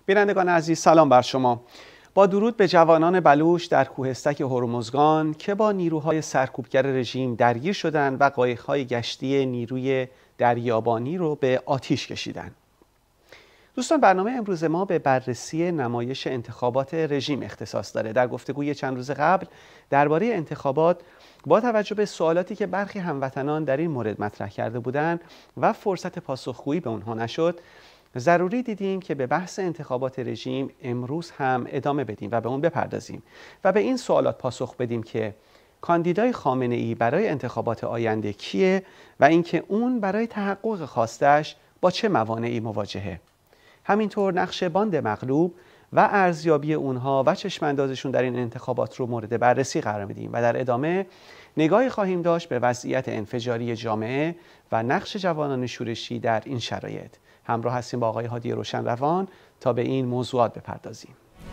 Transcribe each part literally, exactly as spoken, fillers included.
بینندگان عزیز سلام بر شما. با درود به جوانان بلوچ در کوهستک هرمزگان که با نیروهای سرکوبگر رژیم درگیر شدند و قایق‌های گشتی نیروی دریابانی رو به آتش کشیدند. دوستان، برنامه امروز ما به بررسی نمایش انتخابات رژیم اختصاص داره. در گفتگوی چند روز قبل درباره انتخابات با توجه به سوالاتی که برخی هموطنان در این مورد مطرح کرده بودند و فرصت پاسخگویی به اونها نشد، ضروری دیدیم که به بحث انتخابات رژیم امروز هم ادامه بدیم و به اون بپردازیم و به این سوالات پاسخ بدیم که کاندیدای خامنه‌ای برای انتخابات آینده کیه و اینکه اون برای تحقق خواستش با چه موانعی مواجهه. همینطور نقش باند مغلوب و ارزیابی اونها و چشماندازشون در این انتخابات رو مورد بررسی قرار میدیم و در ادامه نگاهی خواهیم داشت به وضعیت انفجاری جامعه و نقش جوانان شورشی در این شرایط. همراه هستیم با آقای هادی روشنروان تا به این موضوعات بپردازیم.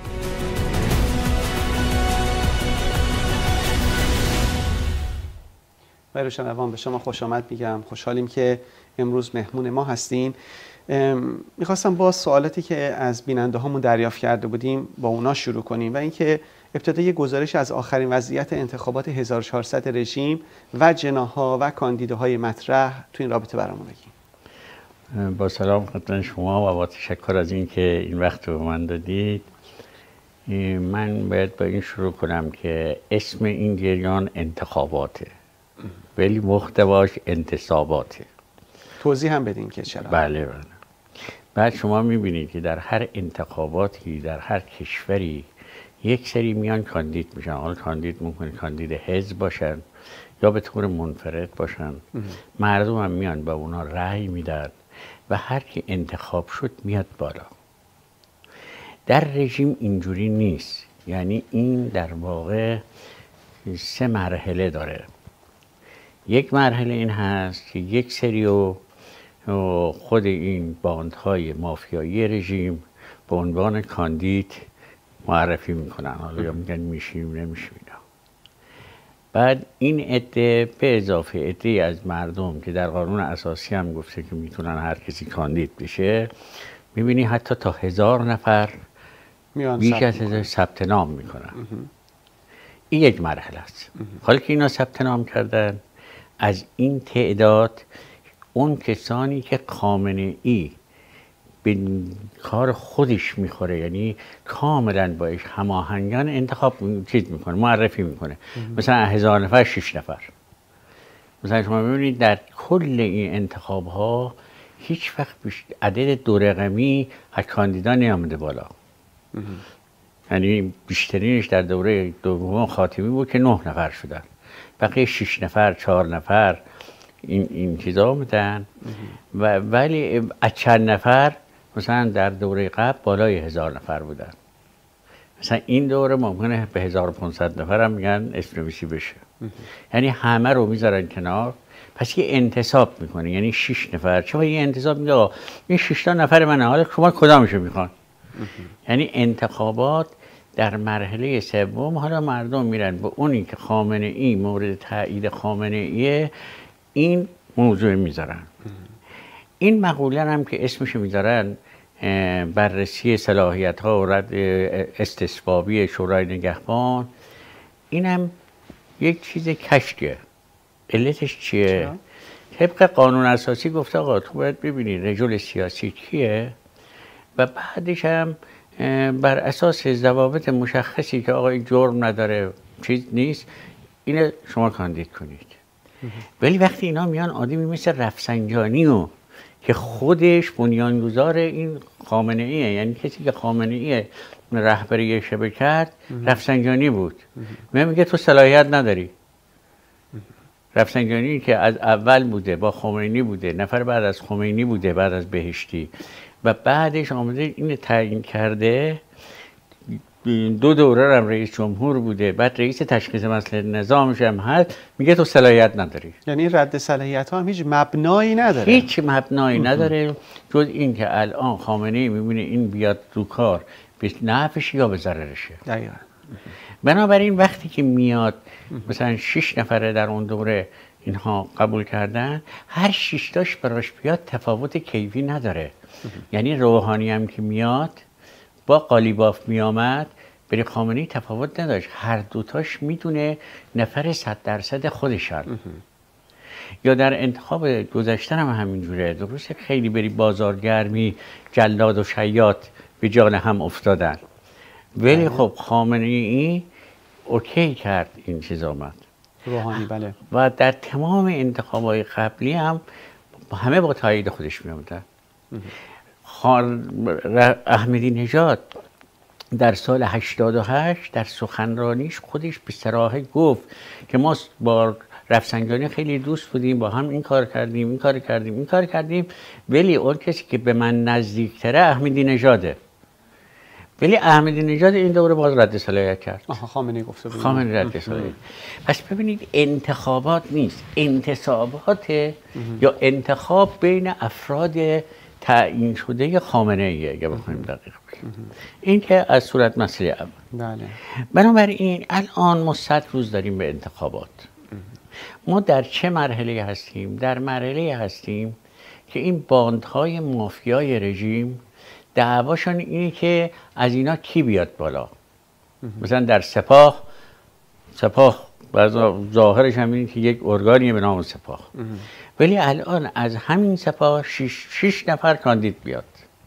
آقای روشنروان، به شما خوش آمد میگم. خوشحالیم که امروز مهمون ما هستین. میخواستم با سوالاتی که از بیننده هامون دریافت کرده بودیم با اونا شروع کنیم و اینکه ابتدا یک گزارش از آخرین وضعیت انتخابات هزار و چهارصد رژیم و جناح‌ها و کاندیداهای مطرح تو این رابطه برامون بگیم. با سلام خدمت شما و با تشکر از این که این وقت رو به من دادید. من باید با این شروع کنم که اسم این جریان انتخاباته ولی محتواش انتصاباته. توضیح هم بدین که چرا. بله بله. بعد شما میبینید که در هر انتخاباتی در هر کشوری یک سری میان کاندید میشن. حالا کاندید ممکنه کاندید حزب باشن یا به طور منفرد باشن. مردم هم میان با اونا رأی میدن و هر کی انتخاب شد میاد بالا. در رژیم اینجوری نیست. یعنی این در واقع سه مرحله داره. یک مرحله این هست که یک سری خود این باندهای مافیایی رژیم به عنوان کاندید معرفی میکنن. حالا یا میگن میشیم نمیشیم اینا. بعد این عده به اضافه عده از مردم که در قانون اساسی هم گفته که میتونن هر کسی کاندید بشه، میبینی حتی تا هزار نفر بیش از هزار ثبت نام میکنن. این یک مرحله است. حالا که اینا ثبت نام کردن، از این تعداد اون کسانی که خامنه‌ای به کار خودش میخوره، یعنی کاملا باش هماهنگان انتخاب چیز میکنه، معرفی میکنه. مثلا هزار نفر شش نفر. مثلا شما ببینید در کل این انتخاب ها هیچ وقت عدد دو رقمی از کاندیدا نیامده بالا. یعنی بیشترینش در دوره دوم خاتمی بود که نه نفر شدن. بقیه شش نفر، چهار نفر این این چیزا میدن. و ولی از چند نفر مثلا در دوره قبل بالای هزار نفر بودن. مثلا این دوره ممکنه به هزار و پانصد نفر هم میگن اسم نویسی بشه. یعنی همه رو میذارن کنار. پس یه انتصاب میکنه. یعنی شش نفر. چرا یه انتصاب میگه آقا این شش تا نفر منه، حالا شما کدامشو میخوان؟ یعنی انتخابات در مرحله سوم حالا مردم میرن به اونی که خامنه‌ای مورد تایید خامنه‌ای این موضوع میذارن. این مقوله هم که اسمش میذارن بررسی صلاحیت ها و رد استصوابی شورای نگهبان، اینم یک چیز کشکه. علتش چیه؟ طبق قانون اساسی گفته آقا تو باید ببینی رجل سیاسی کیه و بعدش هم بر اساس ضوابط مشخصی که آقا این جرم نداره چیز نیست اینه شما کاندید کنید. ولی وقتی اینا میان آدمی مثل رفسنجانی و که خودش بنیانگذار این خامنه‌ایه، یعنی کسی که خامنه‌ای رهبری شبه کرد رفسنجانی بود، میگه تو صلاحیت نداری. رفسنجانی که از اول بوده با خمینی بوده، نفر بعد از خمینی بوده بعد از بهشتی و بعدش آمده اینو تعیین کرده. دو دوره هم رئیس جمهور بوده، بعد رئیس تشخیص مسئله نظامش هم هست، میگه تو صلاحیت نداری. یعنی رد صلاحیت ها هم هیچ مبنایی نداره. هیچ مبنایی نداره جز این که الان خامنه‌ای میبینه این بیاد رو کار به نفعش یا به ضررشه. دقیقاً. بنابراین وقتی که میاد مثلا شش نفره در اون دوره اینها قبول کردن، هر شش تاش براش بیاد تفاوت کیفی نداره. یعنی روحانی هم که میاد با قالیباف می آمد برای خامنه‌ای تفاوت نداشت. هر دوتاش میدونه نفر صد درصد خودشن. یا در انتخاب گذشتن هم همینجوره. درسته خیلی بری بازارگرمی جلاد و شیاط به جان هم افتادن، ولی خب خامنه‌ای اوکی کرد این چیز آمد. روحانی بله. و در تمام انتخابات قبلی هم همه با تایید خودش می آمدن. احمدی نژاد در سال هشتاد و هشت در سخنرانیش خودش به صراحت گفت که ما با رفسنجانی خیلی دوست بودیم، با هم این کار کردیم این کار کردیم این کار کردیم، ولی اون کسی که به من نزدیکتره احمدی نژاده. ولی احمدی نژاد این دوره باز رد صلاحیت کرد. آها خامنه‌ای گفته بود. خامنه‌ای رد صلاحیت. پس ببینید انتخابات نیست، انتصابات یا انتخاب بین افراد تعیین شده خامنه‌ای اگه بخوایم دقیق بگیم. این که از صورت مسئله اول. بله. بنابراین الان ما صد روز داریم به انتخابات. ما در چه مرحله هستیم؟ در مرحله هستیم که این باندهای مافیای رژیم دعواشون اینه که از اینا کی بیاد بالا. مثلا در سپاه، سپاه ظاهرش هم اینه که یک ارگانیه به نام سپاه، ولی الان از همین سپاه شش, شش نفر کاندید بیاد.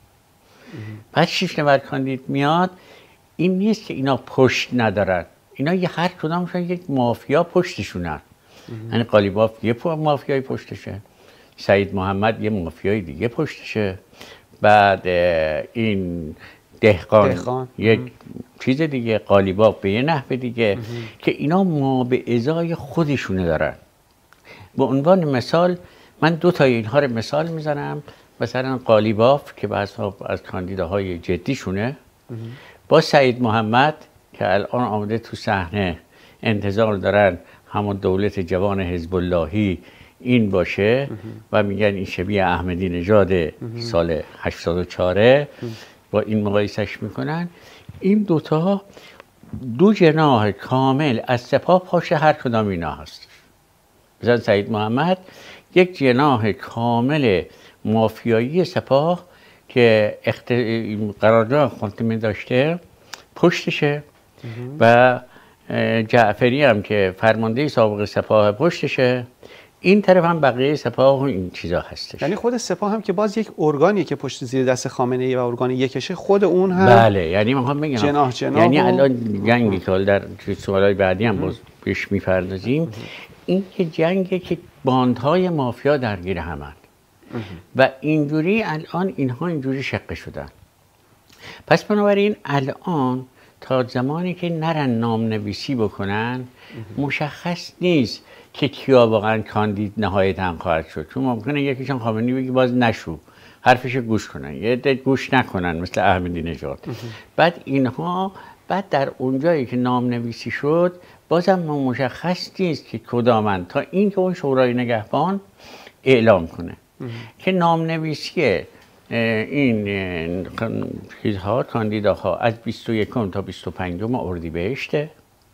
بعد شش نفر کاندید میاد، این نیست که اینا پشت ندارن، اینا یه هر کدامشون یک مافیا پشتشونن. یعنی قالیباف یه مافیای پشتشه، سعید محمد یه مافیای دیگه پشتشه، بعد این دهقان, دهقان. یک چیز دیگه، قالیباف به یه نحو دیگه که اینا ما به ازای خودشونه دارن. به عنوان مثال من دو تا اینها رو مثال میزنم. مثلا قالیباف که بعض از کاندیداهای جدیشونه با سعید محمد که الان آمده تو صحنه، انتظار دارن همون دولت جوان حزب اللهی این باشه و میگن این شبیه احمدی نژاد سال هشتاد و چهار، با این مقایسش میکنن. این دوتا دو جناح کامل از سپاه پاش هر کدام اینا هست. مثلا سعید محمد یک جناح کامل مافیایی سپاه که اخت... قرارداد خاتمه داشته پشتشه و جعفری هم که فرمانده سابق سپاه پشتشه، این طرف هم بقیه سپاه و این چیزا هستش. یعنی خود سپاه هم که باز یک ارگانیه که پشت زیر دست خامنه‌ای و ارگان یکشه، خود اون هم بله. یعنی میخوام بگم جناح جناح یعنی و... الان جنگی که در سوالای بعدی هم باز بهش میپردازیم، این که جنگی که باندهای مافیا درگیر همند و اینجوری الان اینها اینجوری شقه شدن. پس بنابراین الان تا زمانی که نرن نام نویسی بکنن مشخص نیست که کیا واقعا کاندید نهایت هم خواهد شد. چون ممکنه یکیشون خامنه‌ای بگی باز نشو، حرفش گوش کنن، یه عده گوش نکنن مثل احمدی نژاد. بعد اینها بعد در اونجایی که نام نویسی شد بازم مشخص نیست که کدامن، تا اینکه اون شورای نگهبان اعلام کنه که نام نویسی این چیزها کاندیداها از بیست و یکم تا بیست و پنجم اردیبهشته.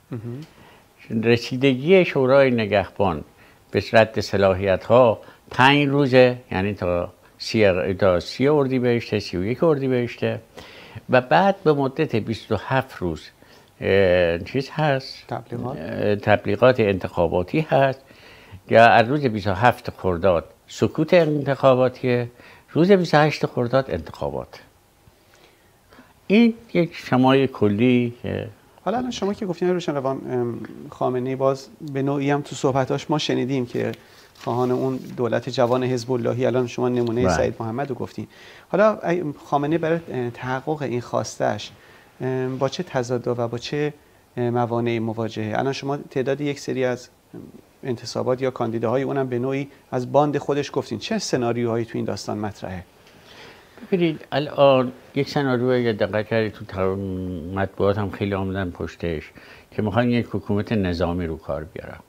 رسیدگی شورای نگهبان به رد صلاحیت ها پنج روزه، یعنی تا سی تا سی اردیبهشت، سی و یک اردیبهشت، و بعد به مدت بیست و هفت روز چیز هست، تبلیغات تبلیغات انتخاباتی هست یا از روز بیست و هفت خرداد سکوت انتخاباتیه، روز بیست و هشت خرداد انتخابات. این یک شمای کلی. حالا الان شما که گفتین روشنروان خامنه‌ای باز به نوعی هم تو صحبتاش ما شنیدیم که خواهان اون دولت جوان حزب اللهی، الان شما نمونه باید. سعید محمد رو گفتین. حالا خامنه‌ای برای تحقق این خواستش با چه تضاد و با چه موانعی مواجهه؟ الان شما تعداد یک سری از انتصابات یا کاندیداهای اونم به نوعی از باند خودش گفتین، چه سناریوهایی تو این داستان مطرحه؟ ببینید الان یک سناریوی یا دقت کردید تو مطبوعات هم خیلی آمدن پشتش که میخوان یک حکومت نظامی رو کار بیارن.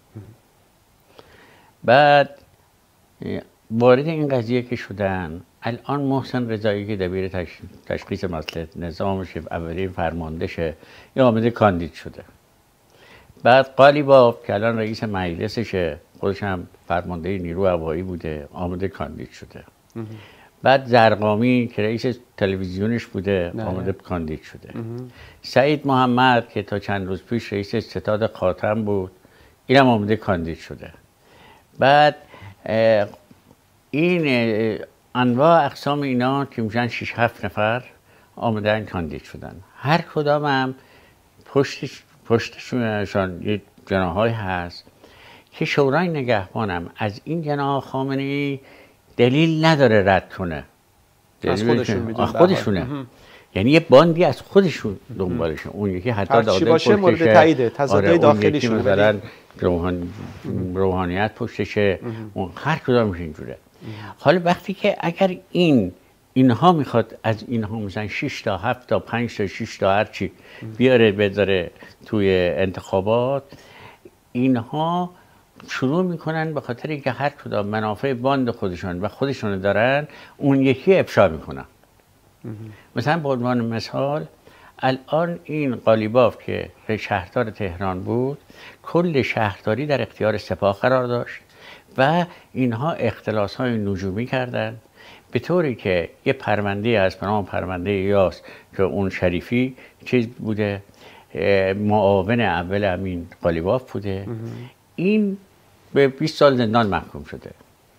بعد وارد این قضیه که شدن، الان محسن رضایی که دبیر تش... تشخیص مسئله نظامش اولین فرماندهشه یا آمده کاندید شده. بعد قالیباف که الان رئیس مجلسشه، خودش هم فرمانده نیرو هوایی بوده، آمده کاندید شده. بعد زرقامی که رئیس تلویزیونش بوده آمده کاندید شده. سعید محمد که تا چند روز پیش رئیس ستاد خاتم بود اینم آمده کاندید شده. بعد این انواع اقسام اینا که میشن شش هفت نفر آمدن کاندید شدن. هر کدام هم پشتش پشتشون یه جناح‌هایی هست که شورای نگهبانم از این جناح خامنه‌ای دلیل نداره رد کنه. از خودشون میدونه. خودشونه. یعنی یه باندی از خودشون دنبالشه. اون یکی حتی داده باشه مورد تایید تضادهای داخلیشون مثلا روحان روحانیت پشتشه. اون هر کدامش اینجوره. حالا وقتی که اگر این اینها میخواد از اینها مثلا شش تا هفت تا پنج تا شش تا هر چی بیاره بذاره توی انتخابات، اینها شروع میکنن به خاطر اینکه هر کدام منافع باند خودشون و خودشون دارن اون یکی افشا میکنن. مثلا به عنوان مثال الان این قالیباف که شهردار تهران بود کل شهرداری در اختیار سپاه قرار داشت و اینها اختلاس های نجومی کردن به طوری که یه پرونده از نام پرونده یاس که اون شریفی چیز بوده، معاون اول امین قالیباف بوده، این به بیست سال زندان محکوم شده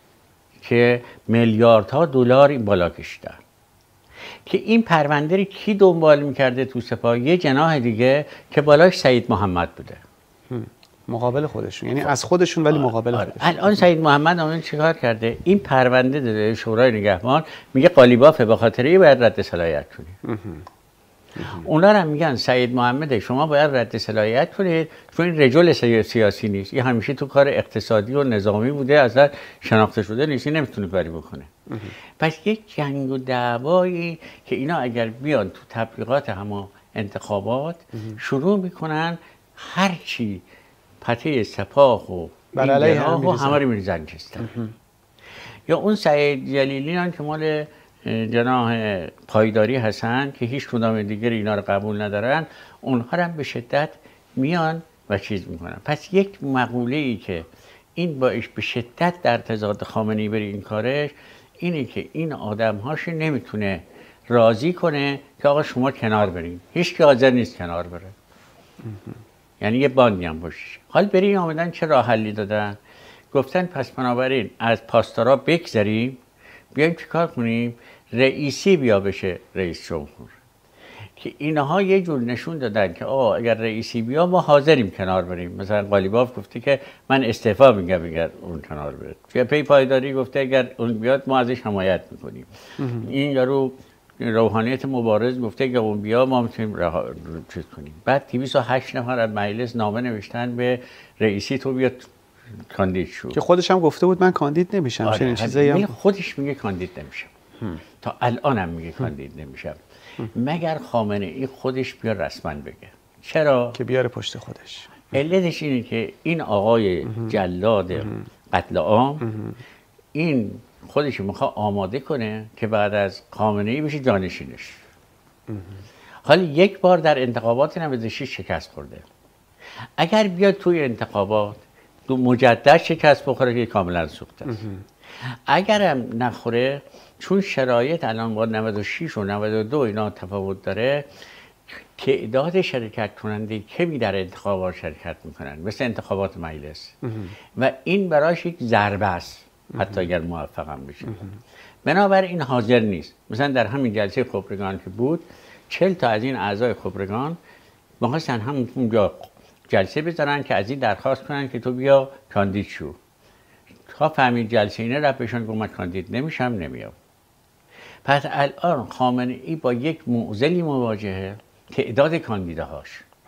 که میلیاردها دلار این بالا کشیدن. که این پرونده رو کی دنبال میکرده تو سپاه؟ یه جناح دیگه که بالاش سعید محمد بوده. مقابل خودشون، یعنی از خودشون ولی مقابل آره. خودشون. الان سعید محمد آمده چیکار کرده؟ این پرونده داده شورای نگهبان، میگه قالیباف به خاطر این باید رد صلاحیت کنید. اونا هم میگن سعید محمد شما باید رد صلاحیت کنید چون این رجل سیاسی نیست، این همیشه تو کار اقتصادی و نظامی بوده، اصلا شناخته شده نیست، نمیتونه کاری بکنه. پس یک جنگ و دعوایی که اینا اگر بیان تو تبلیغات همه انتخابات شروع میکنن هر چی پته سپاه و این و همه رو میریزن کستن. یا اون سعید جلیلیان که مال جناح پایداری هستن که هیچ کدام دیگر اینا رو قبول ندارن، اونها هم به شدت میان و چیز میکنن. پس یک مقوله ای که این باعث به شدت در تضاد خامنه‌ای بره این کارش اینه که این آدم هاش نمیتونه راضی کنه که آقا شما کنار برین. هیچ که حاضر نیست کنار بره. یعنی یه باندی هم باشه. حال بریم آمدن چه راه حلی دادن؟ گفتن پس بنابراین از پاسدارا بگذریم، بیایم چیکار کنیم؟ رئیسی بیا بشه رئیس جمهور. که اینها یه جور نشون دادن که آه اگر رئیسی بیا ما حاضریم کنار بریم. مثلا قالیباف گفته که من استعفا میگم اگر اون کنار بره. جبهه پایداری گفته اگر اون بیاد ما ازش حمایت میکنیم. این یارو روحانیت مبارز گفته که اون بیا ما میتونیم رها چیز کنیم. بعد دویست و هشت نفر از مجلس نامه نوشتن به رئیسی تو بیاد کاندید شو. که خودش هم گفته بود من کاندید نمیشم. آره. چنین چیزایی هم خودش میگه کاندید نمیشم. هم. تا الان هم میگه کاندید نمیشم. مگر خامنه ای خودش بیا رسما بگه. چرا؟ که بیاره پشت خودش. علتش اینه که این آقای جلاد قتل عام این خودش میخواد آماده کنه که بعد از خامنه ای بشه جانشینش. حالا یک بار در انتخابات نود و شش شکست خورده. اگر بیاد توی انتخابات دو مجدد شکست بخوره که کاملا سوخته است. اگرم نخوره چون شرایط الان با نود و شش و نود و دو اینا تفاوت داره، تعداد شرکت کننده کمی در انتخابات شرکت میکنن مثل انتخابات مجلس و این براش یک ضربه است حتی اگر موفق هم بشه. بنابراین حاضر نیست. مثلا در همین جلسه خبرگان که بود چهل تا از این اعضای خبرگان می‌خواستن هم اونجا جلسه بذارن که از این درخواست کنن که تو بیا کاندید شو. تا فهمید جلسه اینه رفت بهشون گفت من کاندید نمیشم نمیام. پس الان خامنه ای با یک معضلی مواجهه، تعداد کاندیداهاش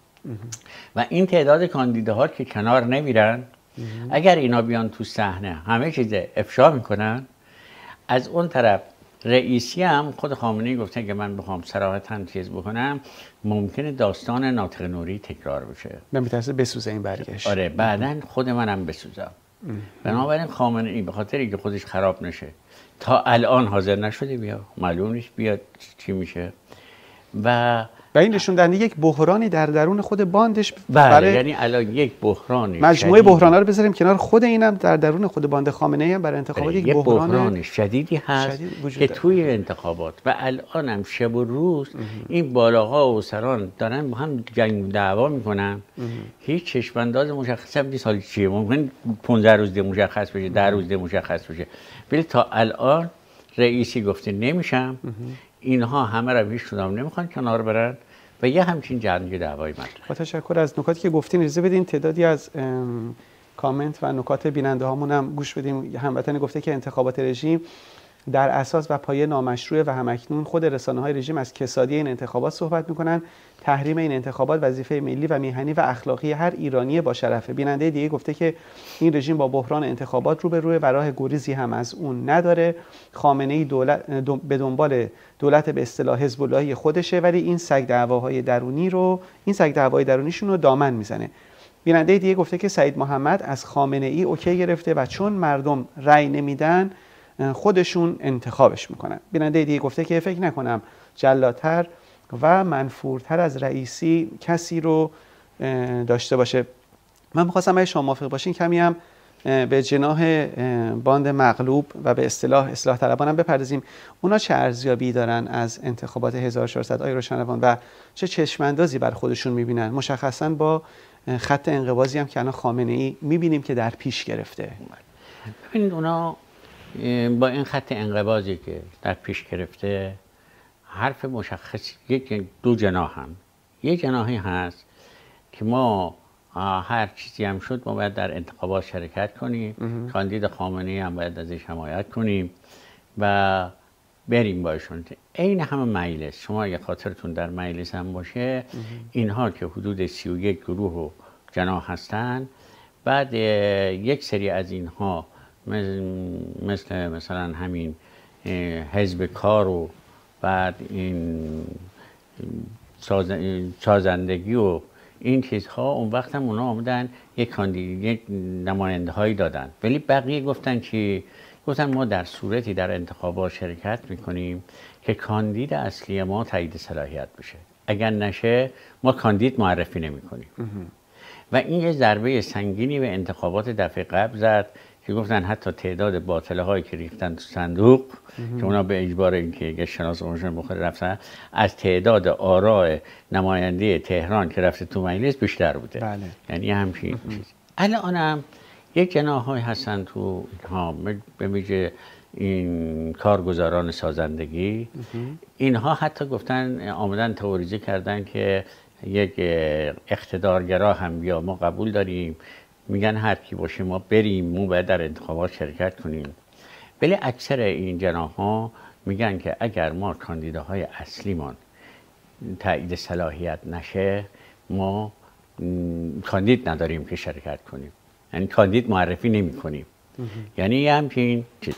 و این تعداد کاندیداها که کنار نمیرن اگر اینا بیان تو صحنه همه چیز افشا میکنن. از اون طرف رئیسی هم خود خامنه ای گفته که من بخوام صراحتاً چیز بکنم ممکنه داستان ناطق نوری تکرار بشه. من میترسه بسوزه این برگشت. آره بعداً خود منم بسوزم. بنابراین خامنه ای به خاطر اینکه خودش خراب نشه تا الان حاضر نشده بیا، معلوم نیست بیاد چی میشه و و این نشون دهنده یک بحرانی در درون خود باندش. بله، یعنی الان یک بحران مجموعه بحران‌ها رو بذاریم کنار، خود اینم در درون خود باند خامنه‌ای هم برای انتخابات یک بحران, بحران شدیدی هست شدید که داره. توی انتخابات و الان هم شب و روز امه. این بالاها و سران دارن با هم جنگ دعوا میکنن، هیچ چشم‌انداز مشخص هم نیست. حالا چیه؟ ممکن پانزده روز دیگه مشخص بشه، ده روز دیگه مشخص بشه، ولی تا الان رئیسی گفته نمیشم. اینها همه را هیچ کدام نمیخوان کنار برن و یه همچین جنگ دعوایی مطرحه. با تشکر از نکاتی که گفتین، اجازه بدین تعدادی از کامنت و نکات بیننده هامون هم گوش بدیم. هموطن گفته که انتخابات رژیم در اساس و پایه نامشروع و همکنون خود رسانه‌های رژیم از کسادی این انتخابات صحبت می‌کنن. تحریم این انتخابات وظیفه ملی و میهنی و اخلاقی هر ایرانی با شرفه. بیننده دیگه گفته که این رژیم با بحران انتخابات روبروه و راه گریزی هم از اون نداره. خامنه‌ای دولت به دنبال دولت به اصطلاح حزب اللهی خودشه، ولی این سگ دعواهای درونی رو این سگ دعوای درونیشون رو دامن میزنه. بیننده دیگه گفته که سعید محمد از خامنه‌ای اوکی گرفته و چون مردم رأی نمیدن خودشون انتخابش میکنن. بیننده دیگه گفته که فکر نکنم جلاتر و منفورتر از رئیسی کسی رو داشته باشه. من میخواستم اگه شما موافق باشین کمی هم به جناح باند مغلوب و به اصطلاح اصلاح طلبانم بپردازیم. اونا چه ارزیابی دارن از انتخابات هزار و چهارصد آی روشنروان و چه چشماندازی بر خودشون میبینن، مشخصا با خط انقباضی هم که الان خامنه‌ای میبینیم که در پیش گرفته؟ ببینید اونا با این خط انقباضی که در پیش گرفته حرف مشخص یک دو جناح هم. یک جناحی هست که ما هر چیزی هم شد ما باید در انتخابات شرکت کنیم، کاندید خامنه‌ای هم باید ازش حمایت کنیم و بریم باشون. این همه مجلس، شما اگه خاطرتون در مجلس هم باشه اینها که حدود سی و یک گروه و جناح هستن، بعد یک سری از اینها مثل مثلا همین حزب کار و بعد این سازندگی و این چیزها، اون وقت هم اونا آمدن یک کاندید یک نماینده هایی دادن، ولی بقیه گفتن که گفتن ما در صورتی در انتخابات شرکت میکنیم که کاندید اصلی ما تایید صلاحیت بشه، اگر نشه ما کاندید معرفی نمیکنیم. و این یه ضربه سنگینی به انتخابات دفعه قبل زد که گفتن حتی تعداد باطله هایی که ریختن تو صندوق که اونا به اجبار اینکه یه شناس عمومیشون بخوره رفتن، از تعداد آراء نماینده تهران که رفته تو مجلس بیشتر بوده. بله. یعنی همچین چیز. الانم یک جناح‌هایی هستن تو اینها، به ویژه این کارگزاران سازندگی، اینها حتی گفتن آمدن تئوریزه کردن که یک اقتدارگرا هم بیا ما قبول داریم، میگن هر کی باشه ما بریم، ما باید در انتخابات شرکت کنیم. ولی اکثر این جناح‌ها میگن که اگر ما کاندیداهای اصلیمان تایید صلاحیت نشه ما کاندید نداریم که شرکت کنیم، یعنی کاندید معرفی نمی کنیم. یعنی همچین چیز.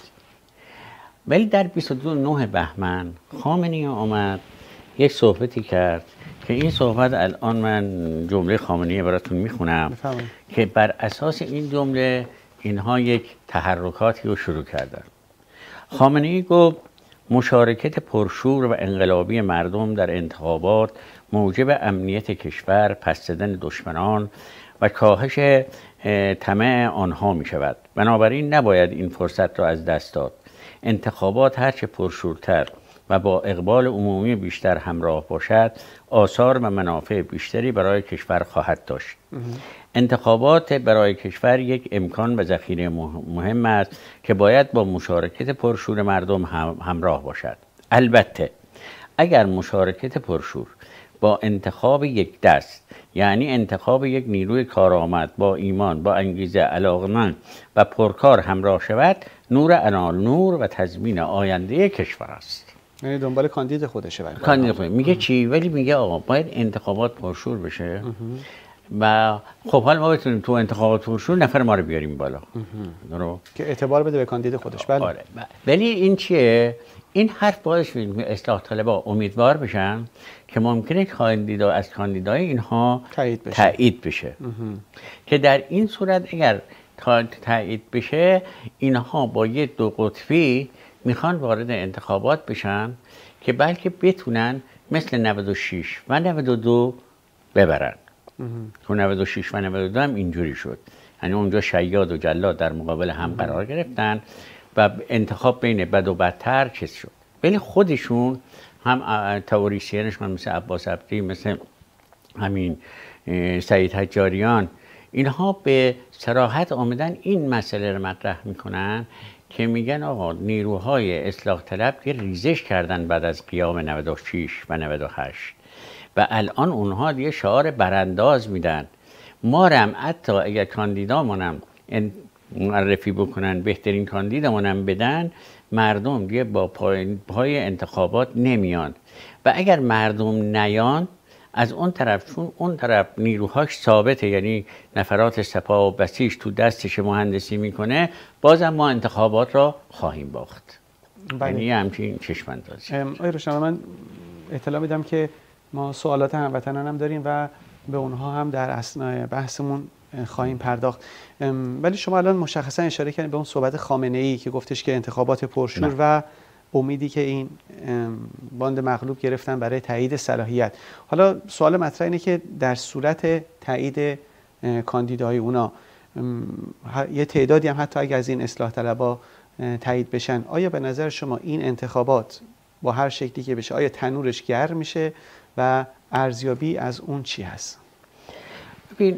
ولی در بیست و نه بهمن خامنه‌ای آمد یک صحبتی کرد که این صحبت الان من جمله خامنه‌ای براتون میخونم که بر اساس این جمله اینها یک تحرکاتی رو شروع کردن. خامنه‌ای گفت مشارکت پرشور و انقلابی مردم در انتخابات موجب امنیت کشور، پس زدن دشمنان و کاهش طمع آنها می شود. بنابراین نباید این فرصت را از دست داد. انتخابات هرچه پرشورتر و با اقبال عمومی بیشتر همراه باشد، آثار و منافع بیشتری برای کشور خواهد داشت. انتخابات برای کشور یک امکان و ذخیره مهم است که باید با مشارکت پرشور مردم همراه باشد. البته اگر مشارکت پرشور با انتخاب یک دست، یعنی انتخاب یک نیروی کارآمد با ایمان، با انگیزه، علاقمند و پرکار همراه شود، نور انال نور و تضمین آینده کشور است. یعنی دنبال کاندید خودشه. کاندید خودشه. میگه چی؟ ولی میگه آقا باید انتخابات پرشور بشه و خب حال ما بتونیم تو انتخابات پرشور نفر ما رو بیاریم بالا درو که اعتبار بده به کاندید خودش. بله. آره. ولی این چیه؟ این حرف باعث شد اصلاح طلبها امیدوار بشن که ممکنه کاندیدا از کاندیدای اینها تایید بشه, تایید بشه. که در این صورت اگر تایید بشه اینها با یه دو قطبی میخوان وارد انتخابات بشن که بلکه بتونن مثل نود و شش و نود و دو ببرن. تو نود و شش و نود و دو هم اینجوری شد، یعنی اونجا شیاد و جلاد در مقابل هم قرار گرفتن و انتخاب بین بد و بدتر چیز شد. ولی خودشون هم تئوریسینشون مثل عباس عبدی، مثل همین سعید حجاریان، اینها به صراحت آمدن این مسئله رو مطرح میکنن که میگن آقا نیروهای اصلاح طلب یه ریزش کردن بعد از قیام نود و شش و نود و هشت و الان اونها دیگه شعار برانداز میدن. ما هم حتی اگر کاندیدامونم معرفی بکنن، بهترین کاندیدامونم بدن، مردم دیگه با پای, پای انتخابات نمیان و اگر مردم نیان از اون طرف، چون اون طرف نیروهاش ثابته، یعنی نفرات سپاه و بسیج تو دستش مهندسی میکنه، بازم ما انتخابات را خواهیم باخت. بله. یعنی همچین چشم اندازی. آقای روشنبه، من اطلاع میدم که ما سوالات هموطنان هم داریم و به اونها هم در اثناء بحثمون خواهیم پرداخت، ولی شما الان مشخصا اشاره کردید به اون صحبت خامنه‌ای که گفتش که انتخابات پرشور نه. و امیدی که این باند مغلوب گرفتن برای تایید صلاحیت. حالا سوال مطرح اینه که در صورت تایید کاندیدای اونا یه تعدادی هم حتی اگه از این اصلاح طلبا تایید بشن، آیا به نظر شما این انتخابات با هر شکلی که بشه آیا تنورش گرم میشه و ارزیابی از اون چی هست؟ ببین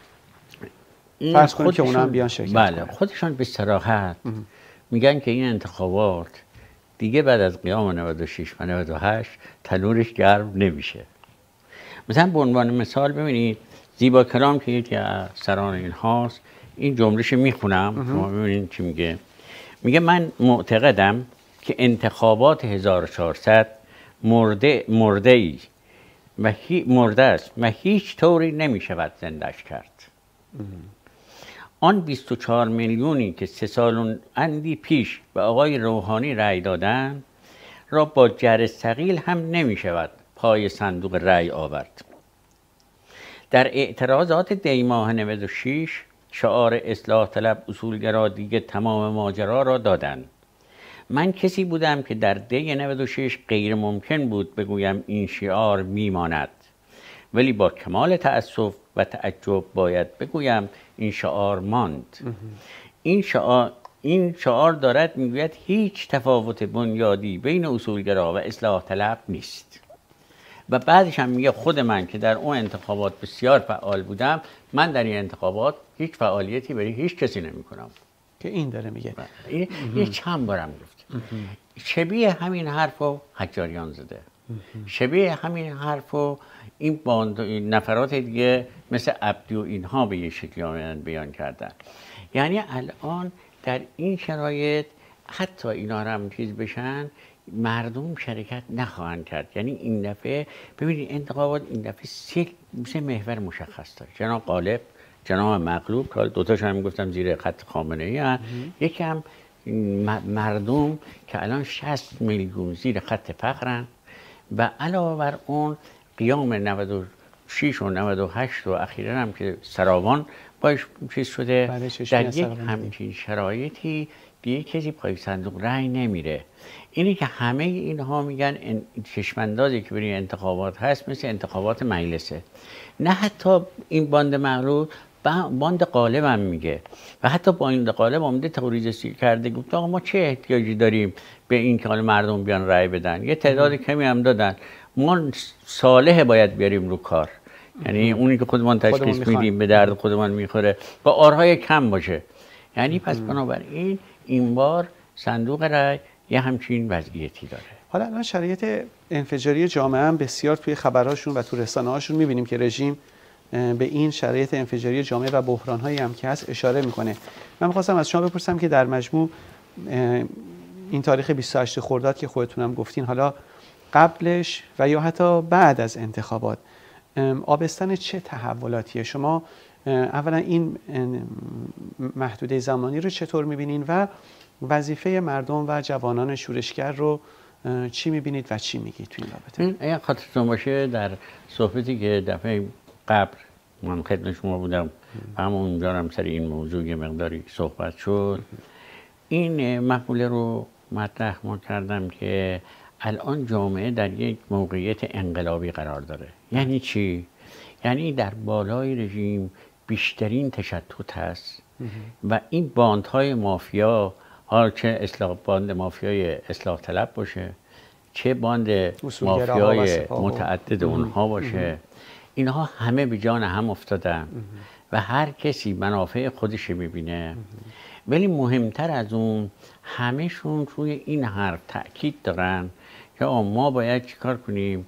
فرض کنیم که اونا هم بیان شرکت بله کنن. خودشان به صراحت میگن که این انتخابات دیگه بعد از قیام نود و شش و نود و هشت تنورش گرم نمیشه. مثلا به عنوان مثال ببینید زیبا کلام که یکی از سران این هاست، این جملهش میخونم شما ببینید چی میگه. میگه من معتقدم که انتخابات هزار و چهارصد مرده مرده ای و هی مرده است و هیچ طوری نمیشود زندش کرد. آن بیست و چهار میلیونی که سه سال اندی پیش به آقای روحانی رأی دادن را با جرس ثقیل هم نمی شود پای صندوق رأی آورد. در اعتراضات دی ماه نود و شش شعار اصلاح طلب اصولگرا دیگه تمام ماجرا را دادند. من کسی بودم که در دی نود و شش غیر ممکن بود بگویم این شعار میماند، ولی با کمال تأسف و تعجب باید بگویم این شعار ماند. این شعار این شعار دارد میگوید هیچ تفاوت بنیادی بین اصولگرا و اصلاح طلب نیست. و بعدش هم میگه خود من که در اون انتخابات بسیار فعال بودم، من در این انتخابات هیچ فعالیتی برای هیچ کسی نمی کنم. که این داره میگه. این یه چند بارم گفت. شبیه همین حرفو حجاریان زده. شبیه همین حرفو این باند نفرات دیگه مثل عبدی و اینها به یه شکلی آمدن بیان کردن. یعنی الان در این شرایط حتی اینا رو هم چیز بشن، مردم شرکت نخواهند کرد. یعنی این دفعه ببینید انتخابات این دفعه سه سه محور مشخص داره. جناب غالب، جناب مغلوب که دوتاش هم گفتم زیر خط خامنه‌ای هست، یکی هم مردم که الان شصت میلیون زیر خط فقرن و علاوه بر اون قیام نود و شش و نود و هشت و اخیراً هم که سراوان باش چیز شده، در یک همچین شرایطی دیگه کسی پای صندوق رأی نمیره. اینی که همه اینها میگن چشماندازی که برای انتخابات هست مثل انتخابات مجلسه. نه حتی این باند مغلوب، باند غالب هم میگه و حتی باند غالب آمده تئوریزی کرده، گفت آقا ما چه احتیاجی داریم به این که حالا مردم بیان رأی بدن، یه تعداد کمی هم دادن، ما صالح باید بیاریم رو کار. یعنی اونی که خودمان تشخیص میدیم به درد خودمان میخوره با آرهای کم باشه. یعنی پس بنابراین این بار صندوق رأی یه همچین وضعیتی داره. حالا الان شرایط انفجاری جامعه هم بسیار توی خبرهاشون و تو رسانه هاشون میبینیم که رژیم به این شرایط انفجاری جامعه و بحران‌هایی هم که هست اشاره میکنه. من می‌خواستم از شما بپرسم که در مجموع این تاریخ بیست و هشت خرداد که خودتون هم گفتین، حالا قبلش و یا حتی بعد از انتخابات آبستن چه تحولاتی شما اولا این محدوده زمانی رو چطور می‌بینین و وظیفه مردم و جوانان شورشگر رو چی می‌بینید و چی میگید تو این رابطه؟ اگه خاطرتون باشه در صحبتی که دفعه قبل من خدمت شما بودم و همون اونجا هم سر این موضوع یه مقداری صحبت شد، این مقوله رو مطرح کردم که الان جامعه در یک موقعیت انقلابی قرار داره. یعنی چی؟ یعنی در بالای رژیم بیشترین تشتت هست و این باندهای مافیا، حالا چه اصلاح باند مافیای اصلاح طلب باشه، چه باند مافیای متعدد اونها باشه، اینها همه به جان هم افتادن و هر کسی منافع خودش میبینه. ولی مهمتر از اون همهشون روی این حرف تأکید دارن که ما باید چیکار کنیم؟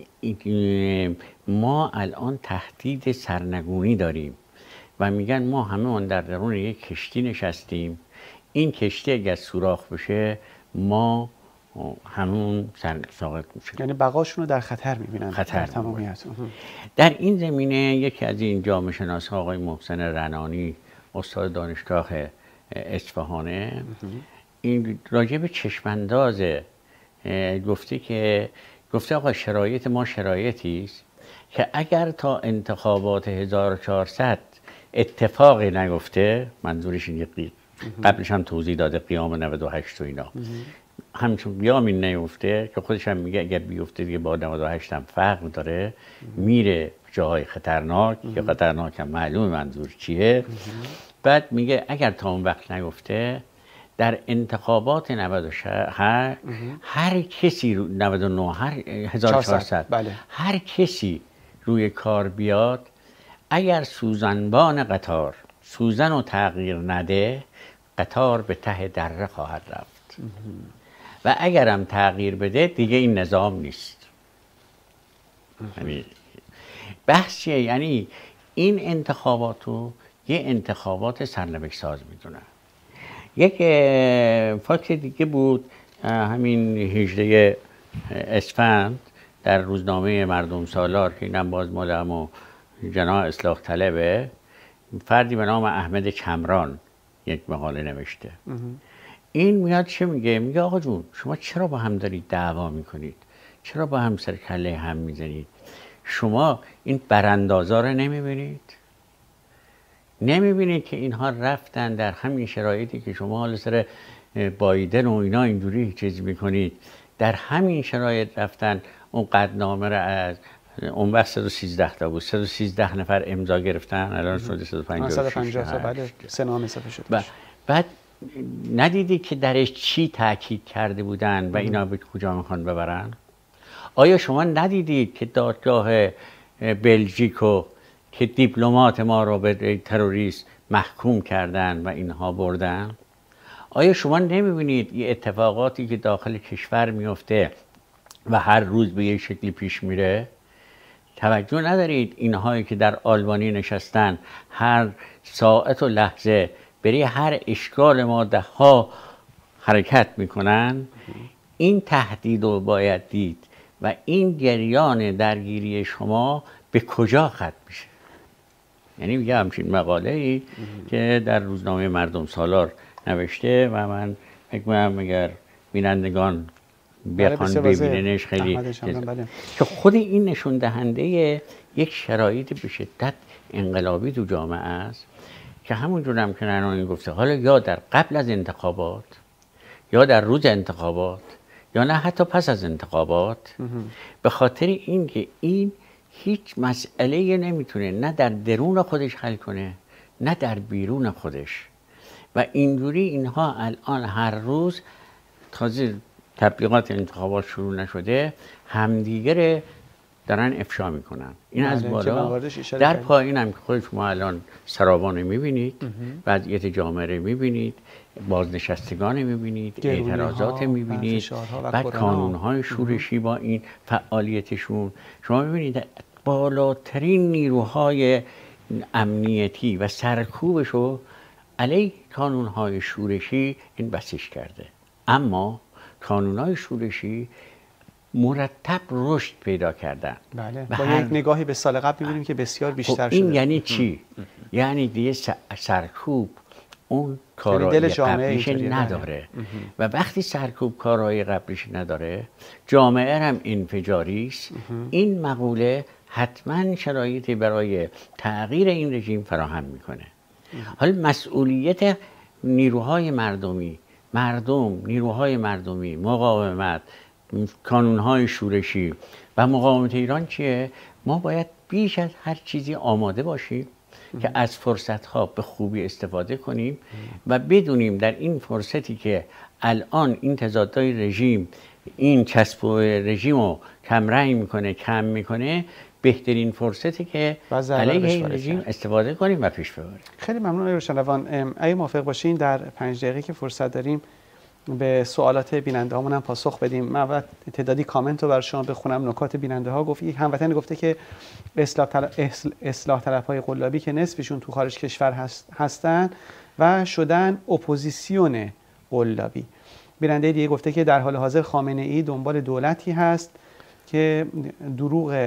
ما الان تهدید سرنگونی داریم و میگن ما همه من در درون یک کشتی نشستیم، این کشتی اگر سوراخ بشه ما همون ساقط میشه. یعنی بقاشون رو در خطر میبینن. خطر در تمامیت. در این زمینه یکی از این جامعه شناسا آقای محسن رنانی، استاد دانشگاه اصفهانه، این راجع به چشمانداز گفته که گفته آقا شرایط ما شرایطی است که اگر تا انتخابات هزار و چهارصد اتفاقی نگفته، منظورش این قبلش هم توضیح داده قیام نود و هشت و اینا، همچون قیامی نیفته که خودش هم میگه اگر بیفته دیگه با نود و هشت هم فرق داره، میره جاهای خطرناک یا خطرناک هم معلوم منظور چیه. بعد میگه اگر تا اون وقت نگفته در انتخابات نود و هشت هر کسی رو نود و نه هر هزار و چهارصد بله. هر کسی روی کار بیاد، اگر سوزنبان قطار سوزن رو تغییر نده، قطار به ته دره خواهد رفت و اگرم تغییر بده دیگه این نظام نیست. یعنی بحث چیه؟ یعنی این انتخابات رو یه انتخابات سرنوشت ساز میدونن. یک فاکت دیگه بود همین هجده اسفند در روزنامه مردم سالار که اینم باز مال همو جناح اصلاح طلبه، فردی به نام احمد کمران یک مقاله نوشته. این میاد چه میگه؟ میگه آقا جون شما چرا با هم دارید دعوا میکنید؟ چرا با هم سر کله هم میزنید؟ شما این براندازا رو نمیبینید؟ نمیبینید که اینها رفتن در همین شرایطی که شما حالا سر بایدن و اینا اینجوری چیز میکنید، در همین شرایط رفتن اون قطعنامه رو از اون وقت صد و سیزده تا بود، صد و سیزده نفر امضا گرفتن، الان شده صد و پنجاه تا. بله سنا اضافه شده. بعد, بعد ندیدی که درش چی تاکید کرده بودن و اینا به کجا میخوان ببرن؟ آیا شما ندیدید که دادگاه بلژیکو که دیپلمات ما رو به تروریست محکوم کردن و اینها بردن؟ آیا شما نمیبینید یه اتفاقاتی که داخل کشور میفته و هر روز به یه شکلی پیش میره؟ توجه ندارید اینهایی که در آلبانی نشستن هر ساعت و لحظه برای هر اشکال ما ده ها حرکت میکنن؟ این تهدید رو باید دید و این جریان درگیری شما به کجا ختم میشه؟ یعنی میگه همچین مقاله ای که در روزنامه مردم سالار نوشته و من فکر می‌کنم اگر بینندگان بخوان ببیننش خیلی بله. که خود این نشون دهنده یک شرایط به شدت انقلابی تو جامعه است که همونجور هم که رنانی گفته، حالا یا در قبل از انتخابات یا در روز انتخابات یا نه حتی پس از انتخابات، به خاطر این که این هیچ مسئله نمیتونه نه در درون خودش حل کنه نه در بیرون خودش و اینجوری اینها الان هر روز تازه تبلیغات انتخابات شروع نشده همدیگه دارن افشا میکنن. این از بالا. در پایین هم که خود شما الان سرابان میبینید، وضعیت جامعه رو میبینید، بازنشستگان میبینید، اعتراضات میبینید، بعد کانونهای شورشی با این فعالیتشون. شما میبینید بالاترین نیروهای امنیتی و سرکوبشو علیه کانونهای شورشی این بسیج کرده. اما کانونهای شورشی مرتب رشد پیدا کردن. بله. با هر... یک نگاهی به سال قبل می‌بینیم که بسیار بیشتر خب این شده. یعنی چی؟ یعنی دیگه سرکوب اون کارایی قبلیش نداره و وقتی سرکوب کارایی قبلیش نداره، جامعه هم انفجاری است. این مقوله حتما شرایطی برای تغییر این رژیم فراهم میکنه. حالا مسئولیت نیروهای مردمی، مردم، نیروهای مردمی، مقاومت کانونهای شورشی و مقاومت ایران چیه؟ ما باید بیش از هر چیزی آماده باشیم که از فرصتها به خوبی استفاده کنیم و بدونیم در این فرصتی که الان این تضادهای رژیم این چسب رژیم رو کمرنگ میکنه کم میکنه بهترین فرصتی که علیه این رژیم استفاده کنیم و پیش ببریم. خیلی ممنون آقای روشنروان. اگه موافق باشین در پنج دقیقه که فرصت داریم به سوالات بیننده هامون هم پاسخ بدیم. من اول تعدادی کامنت رو برای شما بخونم. نکات بیننده ها گفت، یک هموطن گفته که اصلاح طلب اصلاح طلب های قلابی که نصفشون تو خارج کشور هست هستن و شدن اپوزیسیون قلابی. بیننده دیگه گفته که در حال حاضر خامنه ای دنبال دولتی هست که دروغ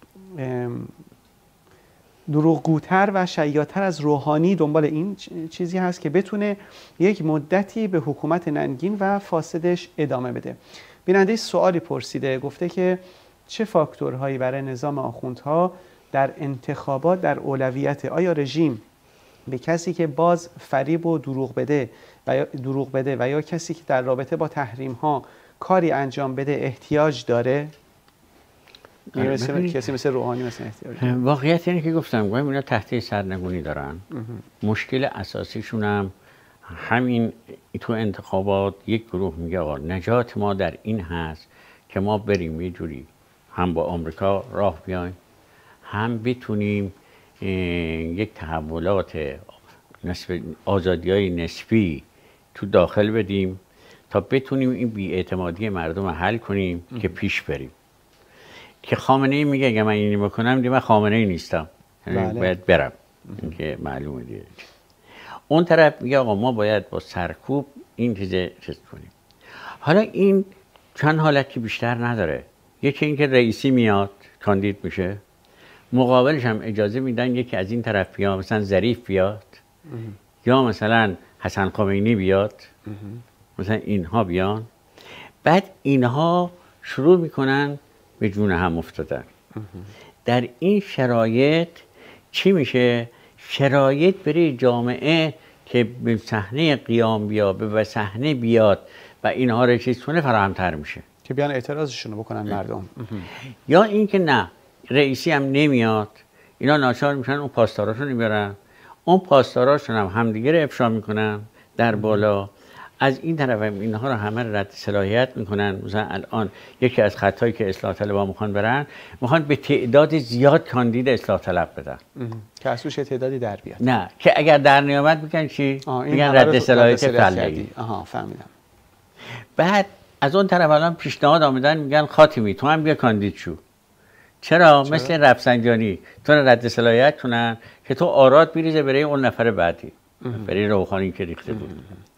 دروغگوتر و شیادتر از روحانی دنبال این چیزی هست که بتونه یک مدتی به حکومت ننگین و فاسدش ادامه بده. بیننده سوالی پرسیده، گفته که چه فاکتورهایی برای نظام آخوندها در انتخابات در اولویت؟ آیا رژیم به کسی که باز فریب و دروغ بده و یا دروغ بده و یا کسی که در رابطه با تحریم ها کاری انجام بده احتیاج داره؟ کسی مثل روحانی مثل احتیاج داره؟ واقعیت اینه که گفتم گویم اینا تحت سرنگونی دارن. مشکل اساسیشون هم همین تو انتخابات یک گروه میگه آقا نجات ما در این هست که ما بریم یه جوری هم با آمریکا راه بیایم، هم بتونیم یک تحولات آزادی های نسبی تو داخل بدیم تا بتونیم این بی‌اعتمادی مردم رو حل کنیم که پیش بریم. که خامنه ای میگه اگه من اینی بکنم دیگه من خامنه ای نیستم، یعنی باید برم. این که معلومه دیگه. اون طرف میگه آقا ما باید با سرکوب این چیز چیز کنیم. حالا این چند حالت که بیشتر نداره. یکی اینکه رئیسی میاد کاندید میشه، مقابلش هم اجازه میدن یکی از این طرف بیاد، مثلا ظریف بیاد یا مثلا حسن خمینی بیاد، مثلا اینها بیان، بعد اینها شروع میکنن به جون هم افتادن. در این شرایط چی میشه؟ شرایط برای جامعه که به صحنه قیام بیاد، به صحنه بیاد و اینها رو چیز کنه فراهم‌تر میشه که بیان اعتراضشون رو بکنن مردم. یا اینکه نه رئیسی هم نمیاد، اینا ناچار میشن اون پاسداراشون میبرن، اون پاسداراشون هم همدیگه رو افشا میکنن در بالا. از این طرف هم اینها رو همه رد صلاحیت میکنن. مثلا الان یکی از خطایی که اصلاح طلبها میخوان برن، میخوان به تعداد زیاد کاندید اصلاح طلب بدن که از توش تعدادی در بیاد. نه که اگر در نیامد میگن چی؟ میگن رد صلاحیت فلگی. آها فهمیدم. بعد از اون طرف الان پیشنهاد آمدن میگن خاتمی تو هم بیا کاندید شو. چرا؟ چرا؟ مثل رفسنجانی تو رو رد صلاحیت کنن که تو آراد بریزه برای اون نفر بعدی، برای روحانی که ریخته بود.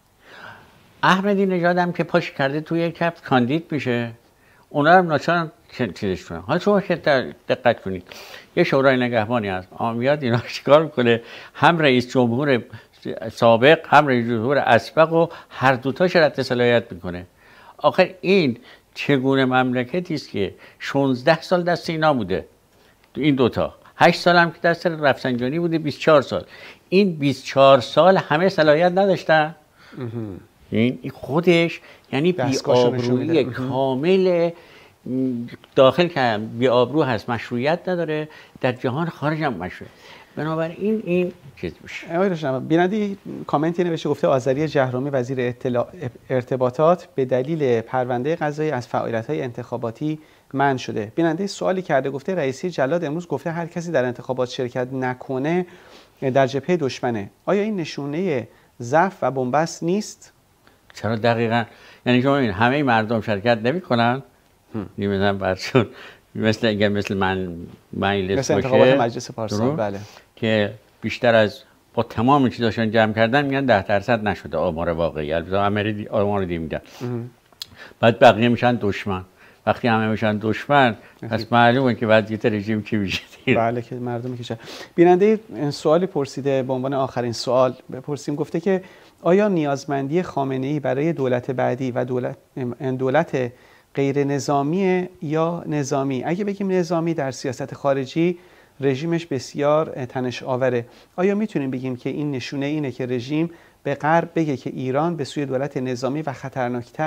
احمدی نژاد هم که پاش کرده توی یک کف کاندید میشه، اونا هم ناچارن چیزش کنن. حالا شما که دقت کنید یه شورای نگهبانی هست، میاد اینا چیکار میکنه؟ هم رئیس جمهور سابق هم رئیس جمهور اسبق و هر دوتاش رد صلاحیت میکنه. آخر این چگونه مملکتی است که شانزده سال دست اینا بوده، این دوتا هشت سال هم که دست رفسنجانی بوده، بیست و چهار سال. این بیست و چهار سال همه صلاحیت نداشتن. این خودش یعنی بی‌آبرویی کامل داخل که بی‌آبرو هست، مشروعیت نداره، در جهان خارج هم مشروع. بنابراین این چیز میشه. آقای روشنروان بینندی کامنتی نوشته، گفته آذری جهرومی وزیر اطلاع ارتباطات به دلیل پرونده قضایی از فعالیت‌های انتخاباتی منع شده. بیننده سوالی کرده، گفته رئیسی جلاد امروز گفته هر کسی در انتخابات شرکت نکنه در جبهه دشمنه. آیا این نشونه ضعف و بنبست نیست؟ چرا دقیقاً؟ یعنی شما این همه مردم شرکت نمی‌کنن؟ مثلا برشون مثل اگر مثل من مجلس مثل انتخابات مجلس پارسال بله که بیشتر از با تمام چیزاشون جمع کردن میگن ده درصد نشده آمار واقعی، البته آمار آمار دی میدن. بعد بقیه میشن دشمن. وقتی همه میشن دشمن پس معلومه که وضعیت رژیم چی میشه. بله که مردم میکشن. بیننده سوالی پرسیده، به عنوان آخرین سوال بپرسیم، گفته که آیا نیازمندی خامنه‌ای برای دولت بعدی و دولت دولت غیر نظامی یا نظامی؟ اگه بگیم نظامی در سیاست خارجی رژیمش بسیار تنش آوره، آیا میتونیم بگیم که این نشونه اینه که رژیم به غرب بگه که ایران به سوی دولت نظامی و خطرناکتر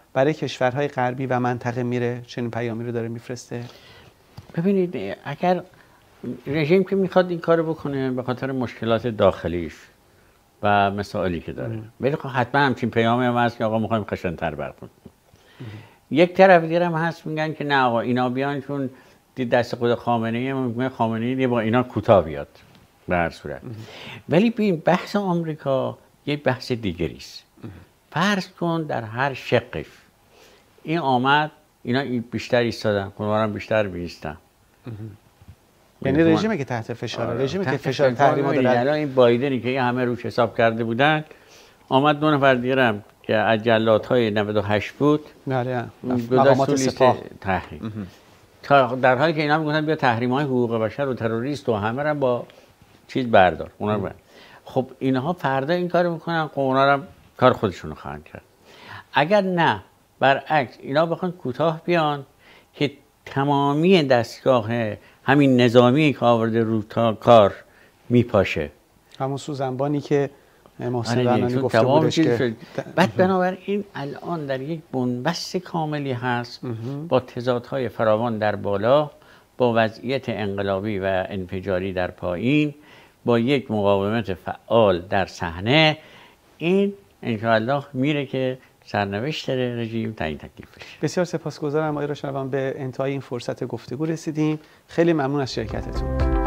برای کشورهای غربی و منطقه میره چنین پیامی رو داره میفرسته؟ ببینید اگر رژیم که میخواد این کارو بکنه به خاطر مشکلات داخلیش و مسائلی که داره، ولی خب حتما همچین پیامی هم هست که آقا میخوایم خشن‌تر برخورد. یک طرف دیگه هم هست میگن که نه آقا اینا بیان، چون دید دست خود خامنه‌ای، میگه خامنه‌ای با اینا کوتاه بیاد به هر صورت. ولی ببین بحث آمریکا یک بحث دیگری است. فرض کن در هر شقش این آمد، اینا بیشتر ایستادن، اونورم بیشتر بیستن. یعنی رژیمی که تحت فشاره، رژیمی که فشار تحریما داره. الان این بایدنی که همه روش حساب کرده بودن، آمد دو نفر دیگه هم که از جلادهای نود و هشت بود، بله، مقامات سپاه تحریم. تا در حالی که اینا میگفتن بیا تحریم‌های حقوق بشر و تروریست و همه را با چیز بردار. اونا رو خب اینها فردا این کارو میکنن، خب اونا رو کار خودشونو خواهند کرد. اگر نه برعکس اینا بخوان کوتاه بیان که تمامی دستگاه همین نظامی که آورده رو تا کار میپاشه، همون سوزنبانی که محسن آره بنانی گفته بودش که بعد بنابراین الان در یک بنبست کاملی هست با تضادهای فراوان در بالا، با وضعیت انقلابی و انفجاری در پایین، با یک مقاومت فعال در صحنه. این انشاءالله میره که سرنوشت رژیم تعیین تکلیف بشه. بسیار سپاسگزارم آقای روشنروان، به انتهای این فرصت گفتگو رسیدیم. خیلی ممنون از شرکتتون.